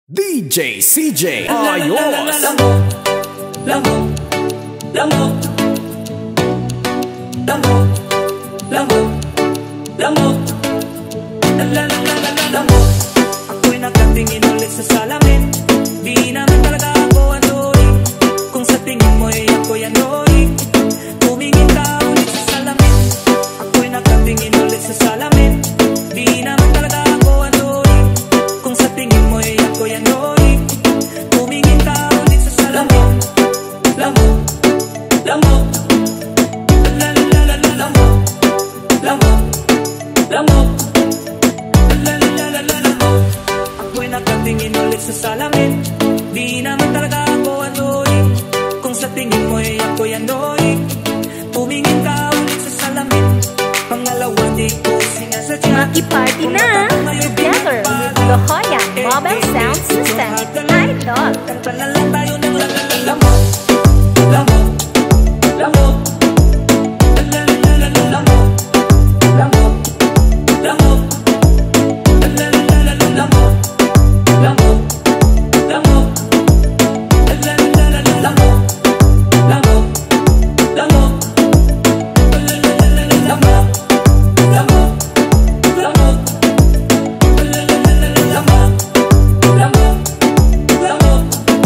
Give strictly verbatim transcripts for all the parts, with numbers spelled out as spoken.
D J C J ayos. Lamok, lamok, lamok, lamok, lamok, lamok, lamok. Ako'y nakatingin ulit sa salamin. Di naman talaga ako anoring. Kung sa tingin mo ay ako'y anoring, tumingin ka ulit sa salamin. Ako'y nakatingin ulit sa salamin. Di naman talaga ako anoring. Kung sa tingin mo ay ako'y anoring, tumingin ka ulit sa salamin. Lamok, lamok, lamok, lamok, lamok, lamok. Ako'y nakatingin ulit sa salamin. Di naman talaga ako anoring. Kung sa tingin mo ay ako'y anoring, tumingin ka ulit sa salamin. Pangalawa di ko sinasadya. Maki-party na together with La Jolla Mobile Sound System. Idol. Kanta na lang tayo ng lamok, lamok, lamok, lamok, lamok, lamok, lamok, lamok, lamok, lamok, lamok, lamok, lamok, lamok, lamok, lamok, lamok, lamok.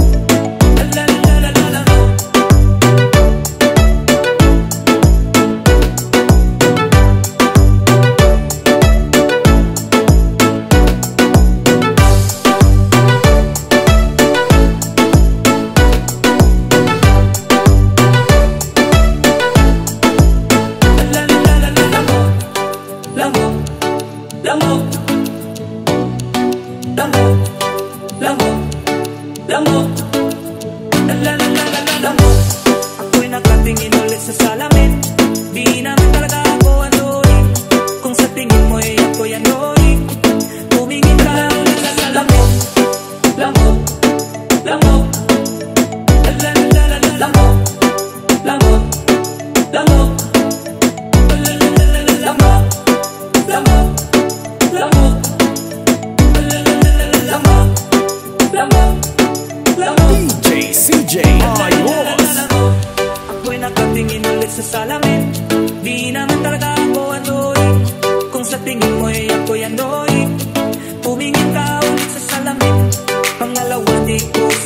Lamok, lamok, lamok, lamok, lamok, lamok. Ako'y nakatingin ulit sa salamin. Di naman talaga ako anoring. Kung sa tingin mo ay ako'y anoring, tumingin ka ulit sa salamin. Lamok, lamok, lamok, lamok, lamok, lamok, lamok, lamok, lamok, lamok, lamok. D J C J ayos. Ako'y nakatingin ulit sa salamin. Di naman talaga ako anoring. Kung sa tingin mo ay ako'y anoring, tumingin ka ulit sa salamin. Pangalawa di ko